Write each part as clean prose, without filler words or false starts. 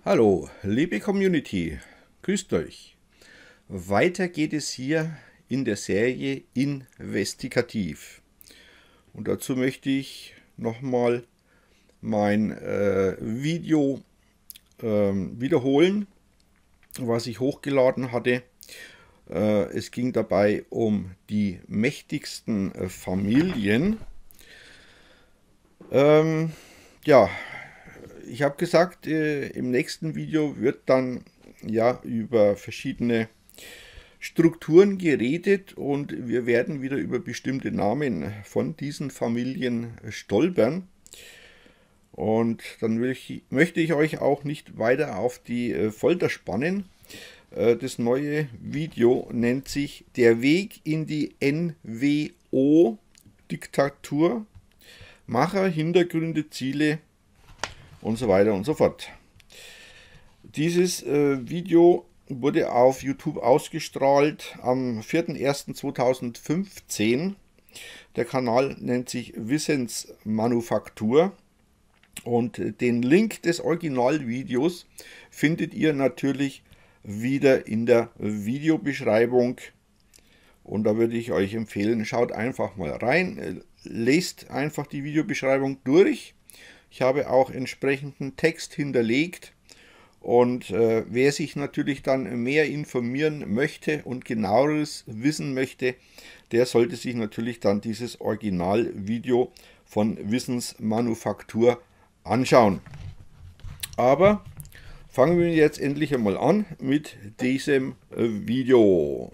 Hallo, liebe Community, grüßt euch. Weiter geht es hier in der Serie Investigativ. Und dazu möchte ich nochmal mein Video wiederholen, was ich hochgeladen hatte. Es ging dabei um die mächtigsten Familien. Ja, ich habe gesagt, im nächsten Video wird dann ja über verschiedene Strukturen geredet und wir werden wieder über bestimmte Namen von diesen Familien stolpern. Und dann möchte ich euch auch nicht weiter auf die Folter spannen. Das neue Video nennt sich Der Weg in die NWO-Diktatur, Macher, Hintergründe, Ziele und so weiter und so fort. Dieses Video wurde auf YouTube ausgestrahlt am 4.1.2015. Der Kanal nennt sich Wissensmanufaktur und den Link des Originalvideos findet ihr natürlich wieder in der Videobeschreibung. Und da würde ich euch empfehlen, schaut einfach mal rein, lest einfach die Videobeschreibung durch. Ich habe auch entsprechenden Text hinterlegt und wer sich natürlich dann mehr informieren möchte und genaueres wissen möchte, der sollte sich natürlich dann dieses Originalvideo von Wissensmanufaktur anschauen. Aber fangen wir jetzt endlich einmal an mit diesem Video.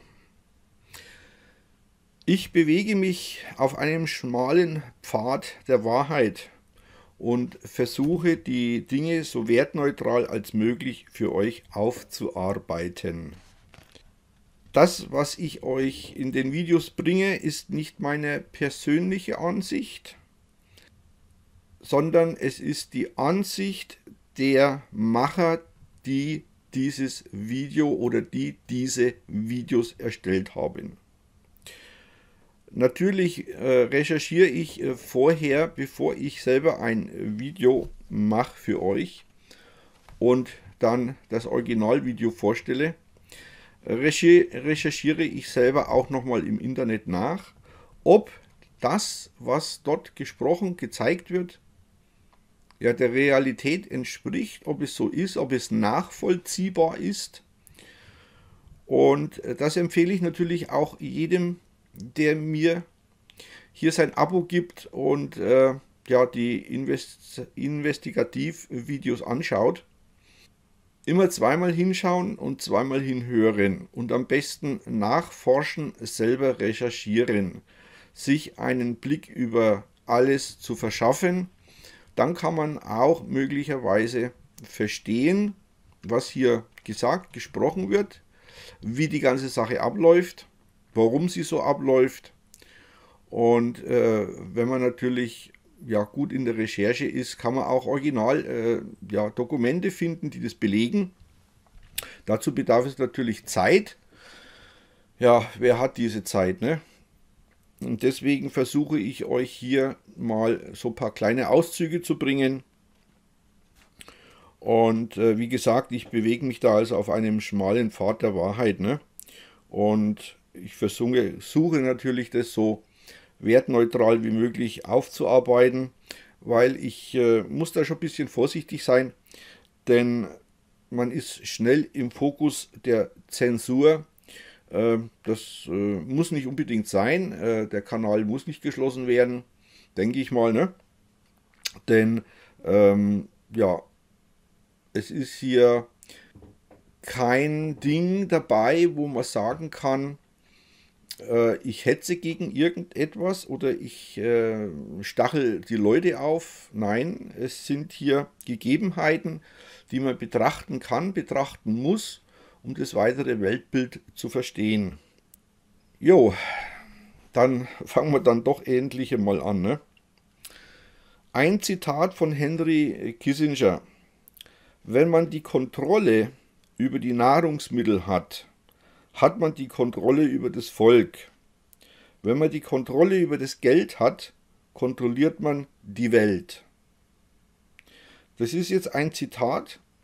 Ich bewege mich auf einem schmalen Pfad der Wahrheit und versuche die Dinge so wertneutral als möglich für euch aufzuarbeiten. Das, was ich euch in den Videos bringe, ist nicht meine persönliche Ansicht, sondern es ist die Ansicht der Macher, die dieses Video oder die diese Videos erstellt haben. Natürlich recherchiere ich vorher, bevor ich selber ein Video mache für euch und dann das Originalvideo vorstelle, recherchiere ich selber auch nochmal im Internet nach, ob das, was dort gesprochen, gezeigt wird, ja, der Realität entspricht, ob es so ist, ob es nachvollziehbar ist. Und das empfehle ich natürlich auch jedem, der mir hier sein Abo gibt und ja, die Investigativ-Videos anschaut. Immer zweimal hinschauen und zweimal hinhören und am besten nachforschen, selber recherchieren, sich einen Blick über alles zu verschaffen. Dann kann man auch möglicherweise verstehen, was hier gesagt, gesprochen wird, wie die ganze Sache abläuft, warum sie so abläuft. Und wenn man natürlich ja, gut in der Recherche ist, kann man auch original ja, Dokumente finden, die das belegen. Dazu bedarf es natürlich Zeit. Ja, wer hat diese Zeit, ne? Und deswegen versuche ich euch hier mal so ein paar kleine Auszüge zu bringen. Und wie gesagt, ich bewege mich da also auf einem schmalen Pfad der Wahrheit, ne? Und ich suche natürlich das so wertneutral wie möglich aufzuarbeiten, weil ich muss da schon ein bisschen vorsichtig sein, denn man ist schnell im Fokus der Zensur. Das muss nicht unbedingt sein, der Kanal muss nicht geschlossen werden, denke ich mal, ne? Denn ja, es ist hier kein Ding dabei, wo man sagen kann, ich hetze gegen irgendetwas oder ich stachel die Leute auf. Nein, es sind hier Gegebenheiten, die man betrachten kann, betrachten muss, um das weitere Weltbild zu verstehen. Jo, dann fangen wir dann doch endlich mal an, ne? Ein Zitat von Henry Kissinger: Wenn man die Kontrolle über die Nahrungsmittel hat, hat man die Kontrolle über das Volk. Wenn man die Kontrolle über das Geld hat, kontrolliert man die Welt. Das ist jetzt ein Zitat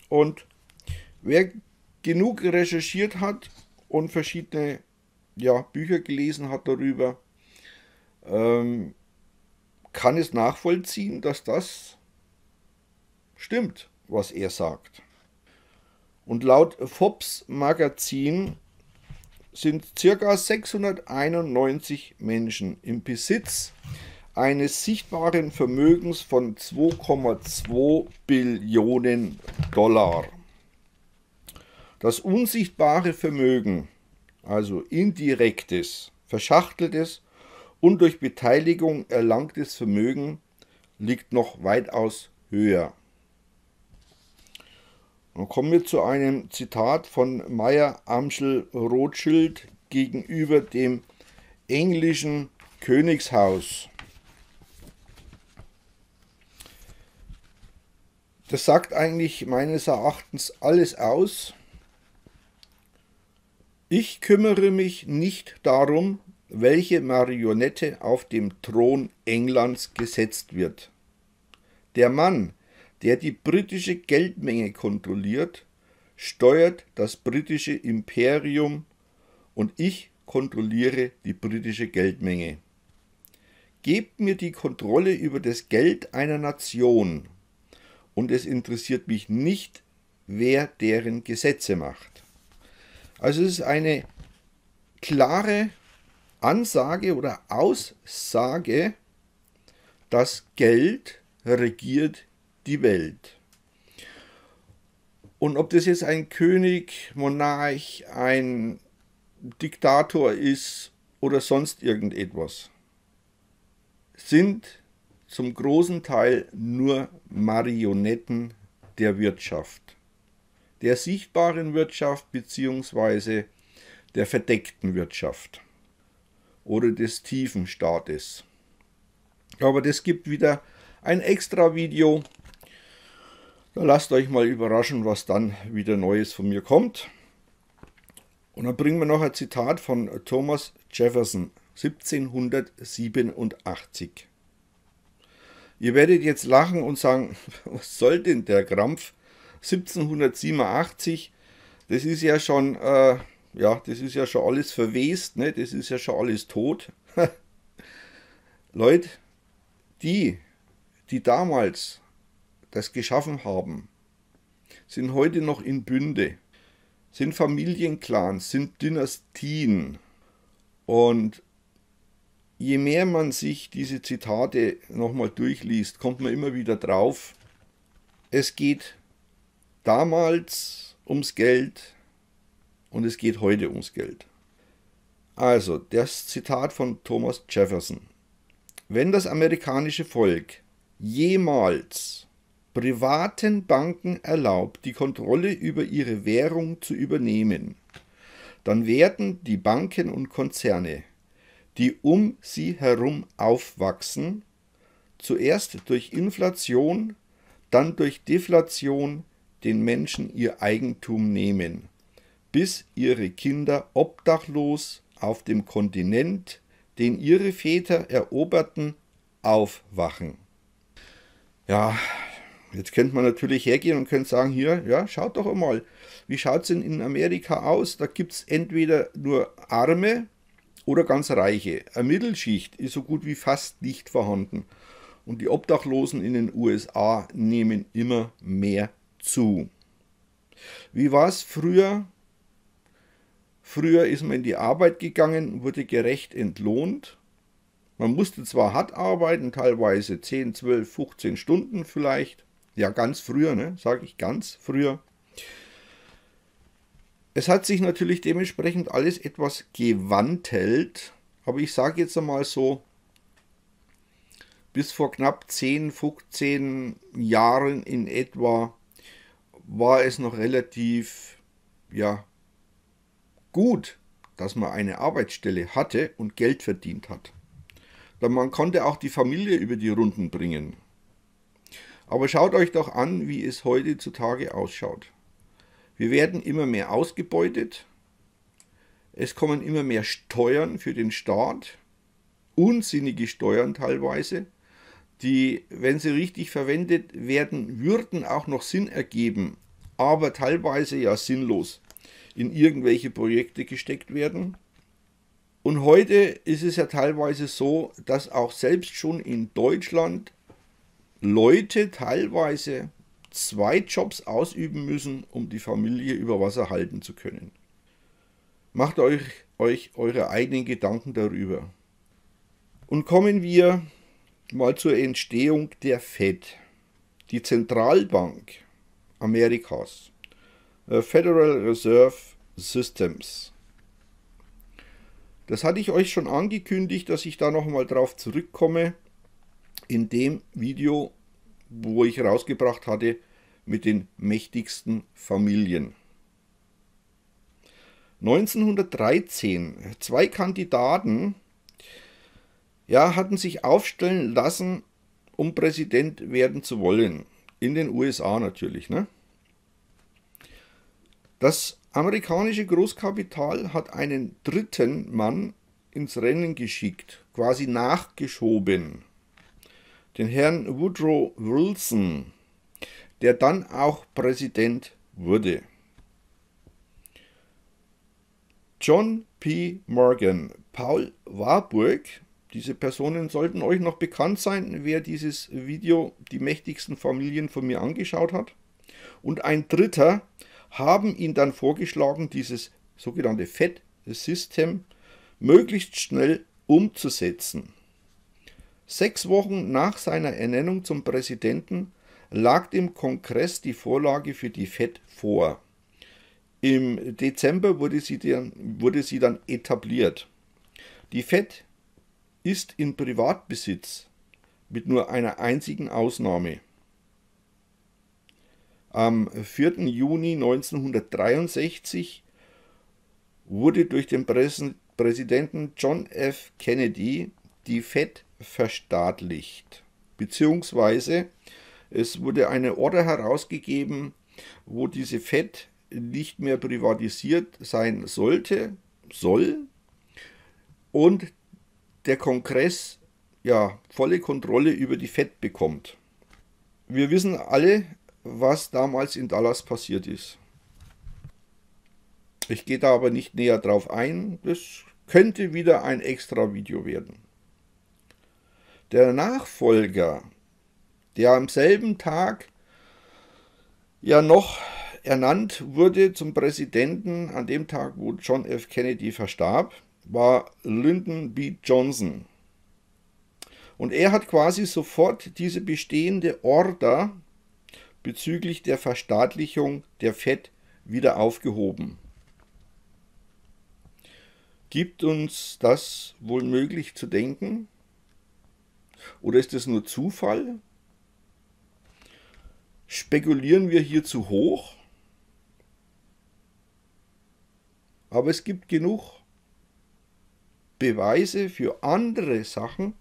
Und wer genug recherchiert hat und verschiedene Bücher gelesen hat darüber, kann es nachvollziehen, dass das stimmt, was er sagt. Und laut Forbes Magazin sind ca. 691 Menschen im Besitz eines sichtbaren Vermögens von 2,2 Billionen Dollar. Das unsichtbare Vermögen, also indirektes, verschachteltes und durch Beteiligung erlangtes Vermögen, liegt noch weitaus höher. Dann kommen wir zu einem Zitat von Meyer Amschel Rothschild gegenüber dem englischen Königshaus. Das sagt eigentlich meines Erachtens alles aus. Ich kümmere mich nicht darum, welche Marionette auf dem Thron Englands gesetzt wird. Der Mann, der die britische Geldmenge kontrolliert, steuert das britische Imperium und ich kontrolliere die britische Geldmenge. Gebt mir die Kontrolle über das Geld einer Nation und es interessiert mich nicht, wer deren Gesetze macht. Also es ist eine klare Ansage oder Aussage, das Geld regiert die Welt. Und ob das jetzt ein König, Monarch, ein Diktator ist oder sonst irgendetwas, sind zum großen Teil nur Marionetten der Wirtschaft. Der sichtbaren Wirtschaft bzw. der verdeckten Wirtschaft oder des tiefen Staates. Aber das gibt wieder ein extra Video. Da lasst euch mal überraschen, was dann wieder Neues von mir kommt. Und dann bringen wir noch ein Zitat von Thomas Jefferson, 1787. Ihr werdet jetzt lachen und sagen, was soll denn der Krampf? 1787, das ist ja schon, das ist ja schon alles verwest, ne? Das ist ja schon alles tot. Leute, die damals das geschaffen haben, sind heute noch in Bünde, sind Familienclans, sind Dynastien. Und je mehr man sich diese Zitate nochmal durchliest, kommt man immer wieder drauf, es geht damals ums Geld und es geht heute ums Geld. Also, das Zitat von Thomas Jefferson. Wenn das amerikanische Volk jemals privaten Banken erlaubt, die Kontrolle über ihre Währung zu übernehmen, dann werden die Banken und Konzerne, die um sie herum aufwachsen, zuerst durch Inflation, dann durch Deflation den Menschen ihr Eigentum nehmen, bis ihre Kinder obdachlos auf dem Kontinent, den ihre Väter eroberten, aufwachen. Ja, jetzt könnte man natürlich hergehen und könnte sagen, hier, ja, schaut doch einmal, wie schaut es denn in Amerika aus? Da gibt es entweder nur Arme oder ganz Reiche. Eine Mittelschicht ist so gut wie fast nicht vorhanden. Und die Obdachlosen in den USA nehmen immer mehr zu. Wie war es früher? Früher ist man in die Arbeit gegangen, wurde gerecht entlohnt. Man musste zwar hart arbeiten, teilweise 10, 12, 15 Stunden vielleicht. Ja, ganz früher, ne? Sage ich ganz früher. Es hat sich natürlich dementsprechend alles etwas gewandelt. Aber ich sage jetzt einmal so, bis vor knapp 10, 15 Jahren in etwa war es noch relativ, gut, dass man eine Arbeitsstelle hatte und Geld verdient hat. Denn man konnte auch die Familie über die Runden bringen. Aber schaut euch doch an, wie es heutzutage ausschaut. Wir werden immer mehr ausgebeutet. Es kommen immer mehr Steuern für den Staat. Unsinnige Steuern teilweise, die, wenn sie richtig verwendet werden, würden auch noch Sinn ergeben. aber teilweise ja sinnlos in irgendwelche Projekte gesteckt werden. Und heute ist es ja teilweise so, dass auch selbst schon in Deutschland Leute teilweise 2 Jobs ausüben müssen, um die Familie über Wasser halten zu können. Macht euch eure eigenen Gedanken darüber. Und kommen wir mal zur Entstehung der Fed. Die Zentralbank Amerikas, Federal Reserve Systems. Das hatte ich euch schon angekündigt, dass ich da nochmal drauf zurückkomme in dem Video, wo ich rausgebracht hatte mit den mächtigsten Familien. 1913, 2 Kandidaten hatten sich aufstellen lassen, um Präsident werden zu wollen. In den USA natürlich. Ne? Das amerikanische Großkapital hat einen dritten Mann ins Rennen geschickt, quasi nachgeschoben. Den Herrn Woodrow Wilson, der dann auch Präsident wurde. John P. Morgan, Paul Warburg, diese Personen sollten euch noch bekannt sein, wer dieses Video, die mächtigsten Familien von mir angeschaut hat. Und ein dritter haben ihn dann vorgeschlagen, dieses sogenannte Fed-System möglichst schnell umzusetzen. 6 Wochen nach seiner Ernennung zum Präsidenten lag dem Kongress die Vorlage für die Fed vor. Im Dezember wurde sie dann etabliert. Die Fed ist in Privatbesitz mit nur einer einzigen Ausnahme. Am 4. Juni 1963 wurde durch den Präsidenten John F. Kennedy die Fed verstaatlicht, beziehungsweise es wurde eine Order herausgegeben, wo diese Fed nicht mehr privatisiert sein soll und der Kongress volle Kontrolle über die Fed bekommt. Wir wissen alle, was damals in Dallas passiert ist. Ich gehe da aber nicht näher drauf ein, das könnte wieder ein extra Video werden. Der Nachfolger, der am selben Tag noch ernannt wurde zum Präsidenten, an dem Tag, wo John F. Kennedy verstarb, war Lyndon B. Johnson. Und er hat quasi sofort diese bestehende Order bezüglich der Verstaatlichung der Fed wieder aufgehoben. Gibt uns das wohl möglich zu denken? Oder ist es nur Zufall? Spekulieren wir hier zu hoch? Aber es gibt genug Beweise für andere Sachen,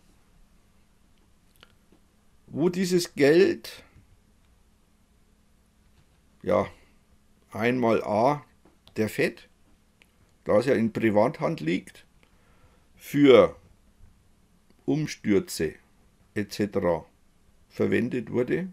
wo dieses Geld einmal der Fed, da es ja in Privathand liegt, für Umstürze etc. verwendet wurde,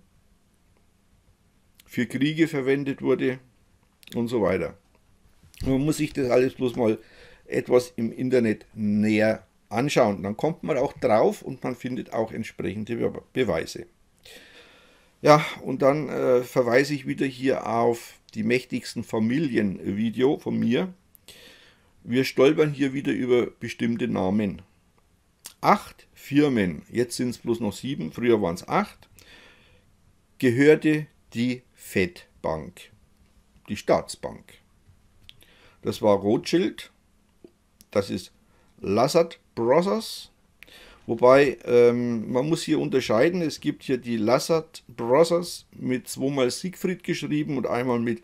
für Kriege verwendet wurde und so weiter. Man muss sich das alles bloß mal etwas im Internet näher anschauen. Dann kommt man auch drauf und man findet auch entsprechende Beweise. Ja, und dann verweise ich wieder hier auf die mächtigsten Familien Video von mir. Wir stolpern hier wieder über bestimmte Namen. 8 Firmen, jetzt sind es bloß noch 7, früher waren es 8, gehörte die Fed Bank, die Staatsbank. Das war Rothschild, das ist Lazard Brothers, wobei man muss hier unterscheiden, es gibt hier die Lazard Brothers mit 2-mal Siegfried geschrieben und einmal mit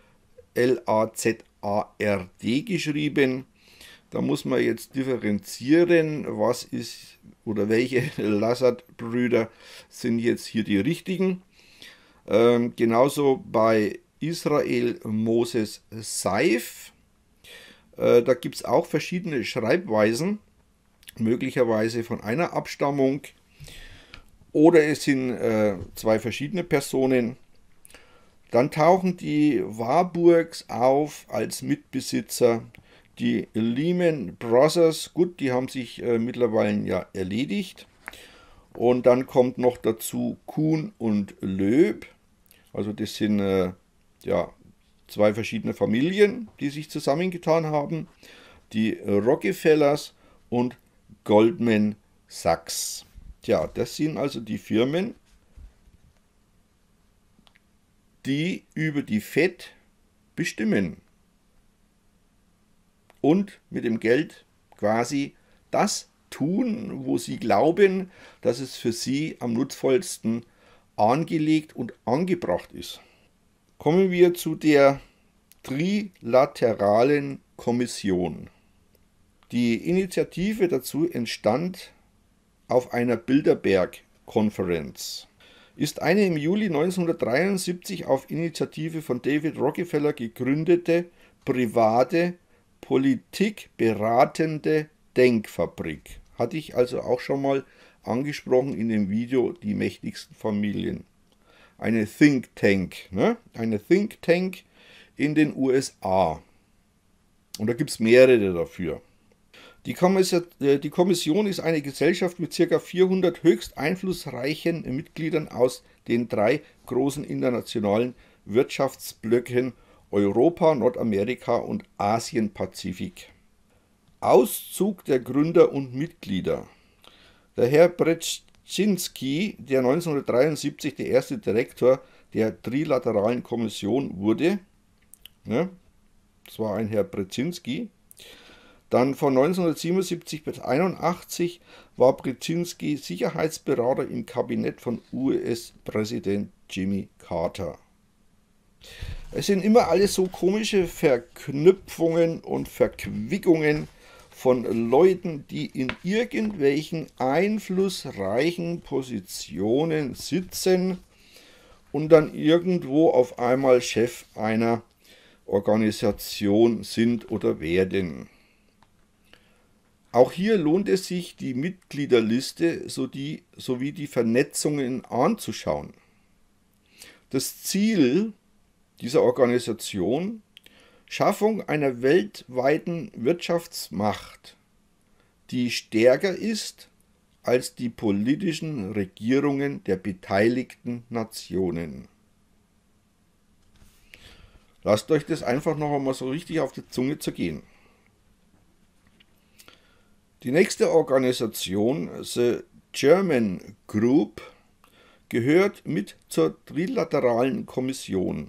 L-A-Z-A-R-D geschrieben. Da muss man jetzt differenzieren, was ist oder welche Lazard-Brüder sind jetzt hier die richtigen. Genauso bei Israel Moses Seif. Da gibt es auch verschiedene Schreibweisen, möglicherweise von einer Abstammung oder es sind 2 verschiedene Personen. Dann tauchen die Warburgs auf als Mitbesitzer. Die Lehman Brothers, gut, die haben sich mittlerweile ja erledigt. Und dann kommt noch dazu Kuhn und Loeb. Also das sind ja, zwei verschiedene Familien, die sich zusammengetan haben. Die Rockefellers und Goldman Sachs. Tja, das sind also die Firmen, die über die Fed bestimmen und mit dem Geld quasi das tun, wo sie glauben, dass es für sie am nutzvollsten angelegt und angebracht ist. Kommen wir zu der Trilateralen Kommission. Die Initiative dazu entstand auf einer Bilderberg-Konferenz, ist eine im Juli 1973 auf Initiative von David Rockefeller gegründete, private, politikberatende Denkfabrik. Hatte ich also auch schon mal angesprochen in dem Video Die mächtigsten Familien. Eine Think Tank, ne? Eine Think Tank in den USA. Und da gibt es mehrere dafür. Die Kommission ist eine Gesellschaft mit ca. 400 höchst einflussreichen Mitgliedern aus den 3 großen internationalen Wirtschaftsblöcken Europa, Nordamerika und Asien-Pazifik. Auszug der Gründer und Mitglieder. Der Herr Brzezinski, der 1973 der erste Direktor der Trilateralen Kommission wurde, ne, das war ein Herr Brzezinski. Dann von 1977 bis 1981 war Brzezinski Sicherheitsberater im Kabinett von US-Präsident Jimmy Carter. Es sind immer alles so komische Verknüpfungen und Verquickungen von Leuten, die in irgendwelchen einflussreichen Positionen sitzen und dann irgendwo auf einmal Chef einer Organisation sind oder werden. Auch hier lohnt es sich, die Mitgliederliste sowie die Vernetzungen anzuschauen. Das Ziel dieser Organisation: Schaffung einer weltweiten Wirtschaftsmacht, die stärker ist als die politischen Regierungen der beteiligten Nationen. Lasst euch das einfach noch einmal so richtig auf die Zunge zergehen. Die nächste Organisation, The German Group, gehört mit zur Trilateralen Kommission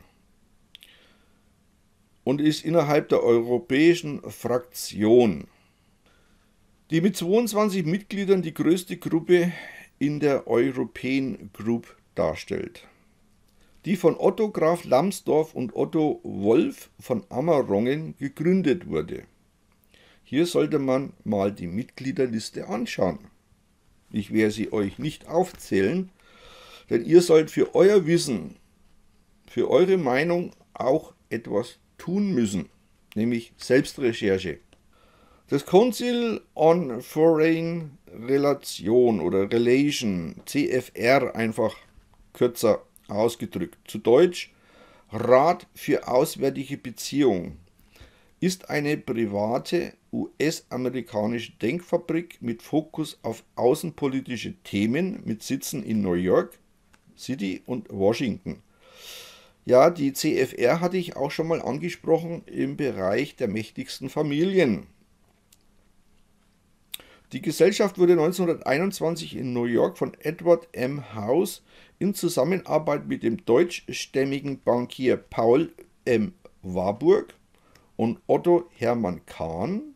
und ist innerhalb der europäischen Fraktion, die mit 22 Mitgliedern die größte Gruppe in der European Group darstellt, die von Otto Graf Lambsdorff und Otto Wolff von Amerongen gegründet wurde. Hier sollte man mal die Mitgliederliste anschauen. Ich werde sie euch nicht aufzählen, denn ihr sollt für euer Wissen, für eure Meinung auch etwas tun müssen, nämlich Selbstrecherche. Das Council on Foreign Relation oder Relation, CFR einfach kürzer ausgedrückt, zu Deutsch Rat für Auswärtige Beziehungen, ist eine private US-amerikanische Denkfabrik mit Fokus auf außenpolitische Themen mit Sitzen in New York City und Washington. Ja, die CFR hatte ich auch schon mal angesprochen im Bereich der mächtigsten Familien. Die Gesellschaft wurde 1921 in New York von Edward M. House in Zusammenarbeit mit dem deutschstämmigen Bankier Paul M. Warburg und Otto Hermann Kahn,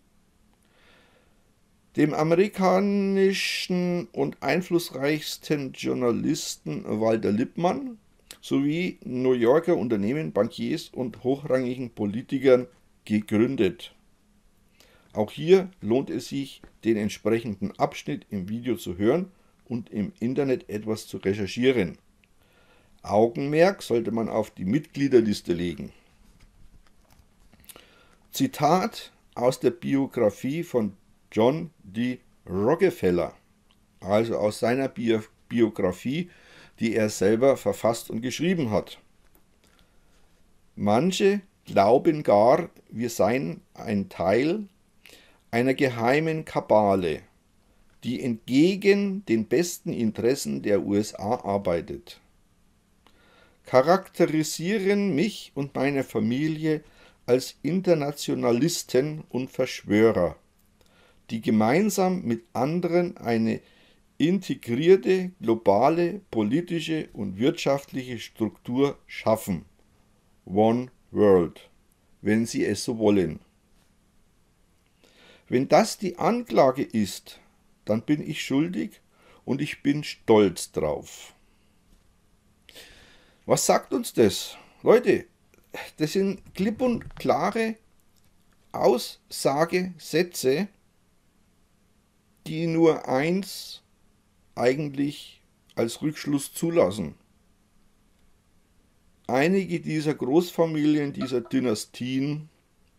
dem amerikanischen und einflussreichsten Journalisten Walter Lippmann sowie New Yorker Unternehmen, Bankiers und hochrangigen Politikern gegründet. Auch hier lohnt es sich, den entsprechenden Abschnitt im Video zu hören und im Internet etwas zu recherchieren. Augenmerk sollte man auf die Mitgliederliste legen. Zitat aus der Biografie von John D. Rockefeller, also aus seiner Biografie, die er selber verfasst und geschrieben hat. Manche glauben gar, wir seien ein Teil einer geheimen Kabale, die entgegen den besten Interessen der USA arbeitet, charakterisieren mich und meine Familie als Internationalisten und Verschwörer, die gemeinsam mit anderen eine integrierte globale politische und wirtschaftliche Struktur schaffen. One World, wenn sie es so wollen. Wenn das die Anklage ist, dann bin ich schuldig und ich bin stolz drauf. Was sagt uns das? Leute, das sind klipp und klare Aussagesätze, die nur eins eigentlich als Rückschluss zulassen. Einige dieser Großfamilien, dieser Dynastien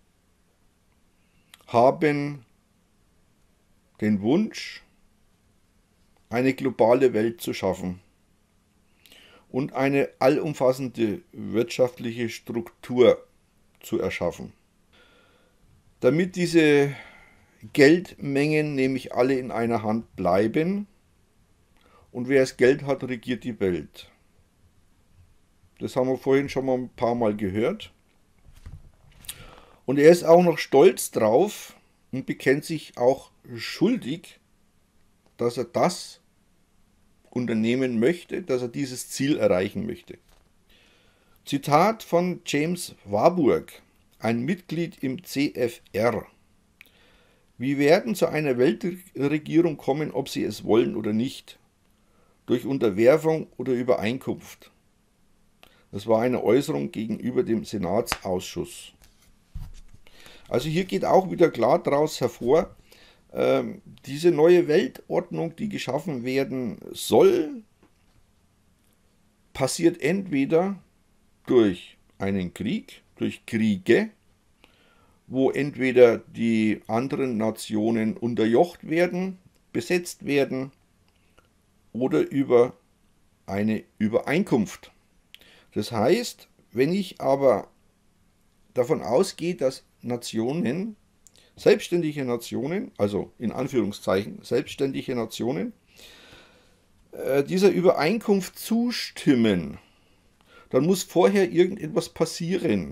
haben den Wunsch, eine globale Welt zu schaffen und eine allumfassende wirtschaftliche Struktur zu erschaffen. Damit diese Geldmengen nämlich alle in einer Hand bleiben und wer das Geld hat, regiert die Welt. Das haben wir vorhin schon mal ein paar Mal gehört. Und er ist auch noch stolz drauf und bekennt sich auch schuldig, dass er das unternehmen möchte, dass er dieses Ziel erreichen möchte. Zitat von James Warburg, ein Mitglied im CFR. Wir werden zu einer Weltregierung kommen, ob sie es wollen oder nicht, durch Unterwerfung oder Übereinkunft. Das war eine Äußerung gegenüber dem Senatsausschuss. Also hier geht auch wieder klar daraus hervor, diese neue Weltordnung, die geschaffen werden soll, passiert entweder durch einen Krieg, durch Kriege, wo entweder die anderen Nationen unterjocht werden, besetzt werden oder über eine Übereinkunft. Das heißt, wenn ich aber davon ausgehe, dass Nationen, selbstständige Nationen, also in Anführungszeichen selbstständige Nationen, dieser Übereinkunft zustimmen, dann muss vorher irgendetwas passieren.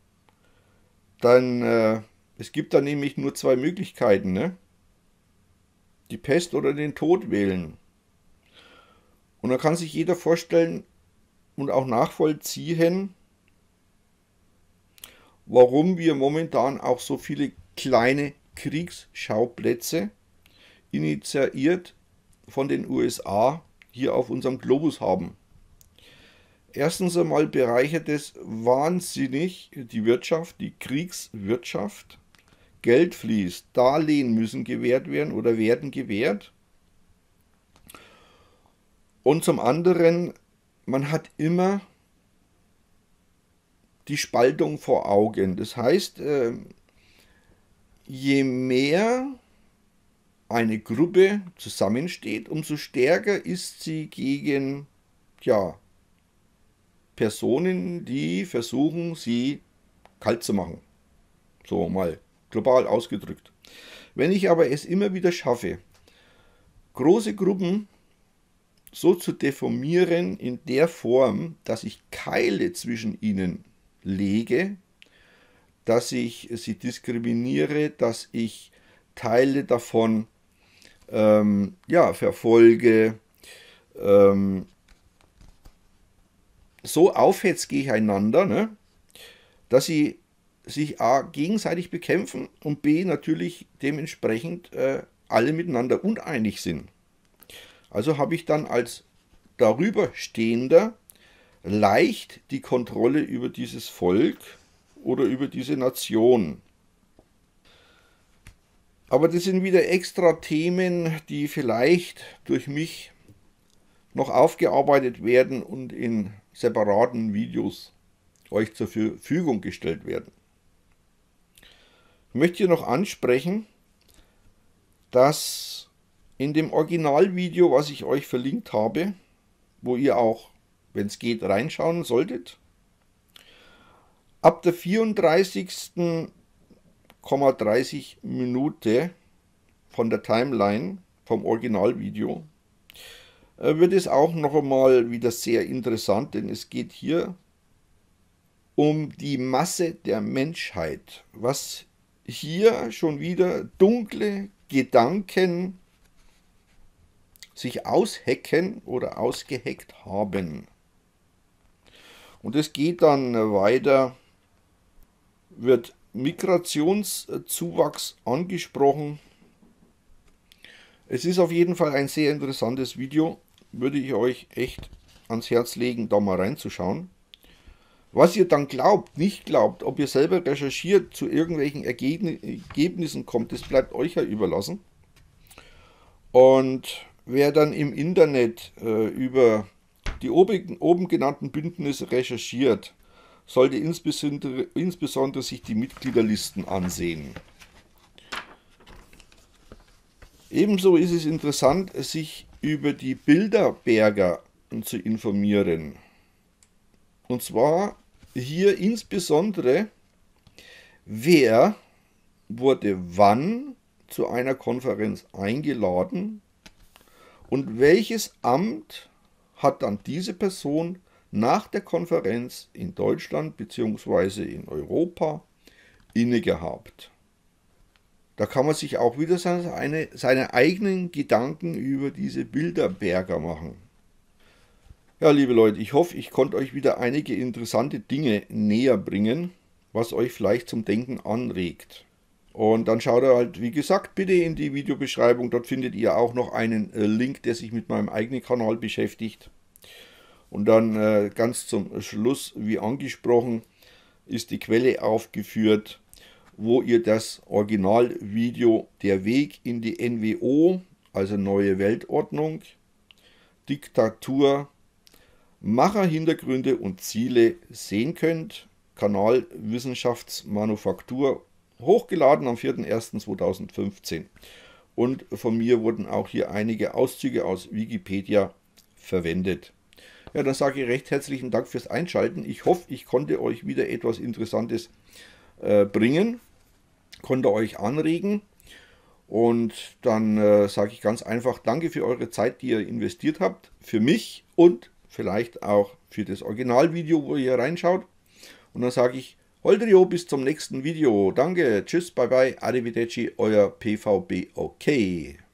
Dann, es gibt da nämlich nur zwei Möglichkeiten, ne? Die Pest oder den Tod wählen. Und da kann sich jeder vorstellen und auch nachvollziehen, warum wir momentan auch so viele kleine Kriegsschauplätze initiiert von den USA hier auf unserem Globus haben. Erstens einmal bereichert es wahnsinnig die Wirtschaft, die Kriegswirtschaft. Geld fließt, Darlehen müssen gewährt werden oder werden gewährt. Und zum anderen, man hat immer die Spaltung vor Augen. Das heißt, je mehr eine Gruppe zusammensteht, umso stärker ist sie gegen Personen, die versuchen, sie kalt zu machen. So mal global ausgedrückt. Wenn ich aber es immer wieder schaffe, große Gruppen so zu deformieren in der Form, dass ich Keile zwischen ihnen lege, dass ich sie diskriminiere, dass ich Teile davon verfolge, so aufhetzt gegeneinander, ne, dass sie sich A gegenseitig bekämpfen und B natürlich dementsprechend alle miteinander uneinig sind. Also habe ich dann als Darüberstehender leicht die Kontrolle über dieses Volk oder über diese Nation. Aber das sind wieder extra Themen, die vielleicht durch mich noch aufgearbeitet werden und in separaten Videos euch zur Verfügung gestellt werden. Ich möchte hier noch ansprechen, dass in dem Originalvideo, was ich euch verlinkt habe, wo ihr auch, wenn es geht, reinschauen solltet, Ab der 34,30 Minute von der Timeline vom Originalvideo wird es auch noch einmal wieder sehr interessant, denn es geht hier um die Masse der Menschheit, was hier schon wieder dunkle Gedanken sich aushacken oder ausgehackt haben. Und es geht dann weiter, wird Migrationszuwachs angesprochen. Es ist auf jeden Fall ein sehr interessantes Video, würde ich euch echt ans Herz legen, da mal reinzuschauen. Was ihr dann glaubt, nicht glaubt, ob ihr selber recherchiert, zu irgendwelchen Ergebnissen kommt, das bleibt euch ja überlassen. Und wer dann im Internet über die oben genannten Bündnisse recherchiert, sollte insbesondere sich die Mitgliederlisten ansehen. Ebenso ist es interessant, sich über die Bilderberger zu informieren. Und zwar hier insbesondere, wer wurde wann zu einer Konferenz eingeladen und welches Amt hat dann diese Person nach der Konferenz in Deutschland bzw. in Europa inne gehabt. Da kann man sich auch wieder seine eigenen Gedanken über diese Bilderberger machen. Ja, liebe Leute, ich hoffe, ich konnte euch wieder einige interessante Dinge näher bringen, was euch vielleicht zum Denken anregt. Und dann schaut ihr halt, wie gesagt, bitte in die Videobeschreibung. Dort findet ihr auch noch einen Link, der sich mit meinem eigenen Kanal beschäftigt. Und dann ganz zum Schluss, wie angesprochen, ist die Quelle aufgeführt, wo ihr das Originalvideo Der Weg in die NWO, also Neue Weltordnung, Diktatur, Macherhintergründe und Ziele sehen könnt. Kanal Wissenschaftsmanufaktur, hochgeladen am 4.01.2015. Und von mir wurden auch hier einige Auszüge aus Wikipedia verwendet. Ja, dann sage ich recht herzlichen Dank fürs Einschalten. Ich hoffe, ich konnte euch wieder etwas Interessantes bringen, konnte euch anregen. Und dann sage ich ganz einfach Danke für eure Zeit, die ihr investiert habt, für mich und vielleicht auch für das Originalvideo, wo ihr reinschaut. Und dann sage ich Holdrio, bis zum nächsten Video. Danke, tschüss, bye bye, arrivederci, euer PVB OK.